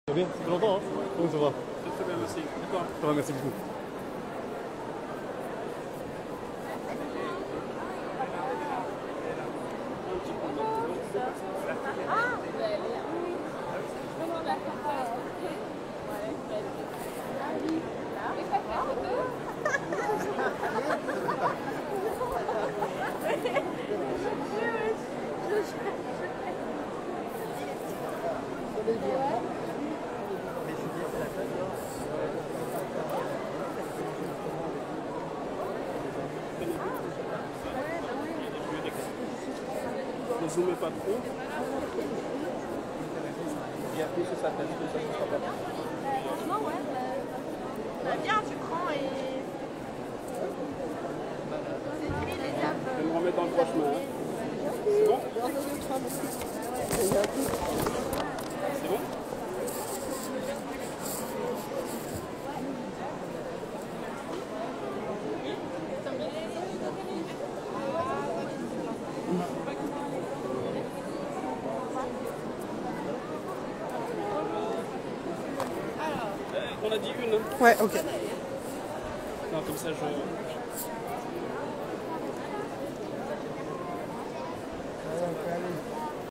Ça va bien, ça fait longtemps, hein? Comment ça va? Très bien, merci. D'accord. Ça va, merci beaucoup. Ne zoomez pas trop. Et appuie sur sa tête, ça ne sera pas bien. Franchement, ouais, on a bien du cran et c'est lui l'étape. Je vais me remettre dans le droit chemin. Hein. C'est bon? C'est bon? On a dit une. Hein. Ouais, ok. Non, comme ça, je... Ouais, on peut aller.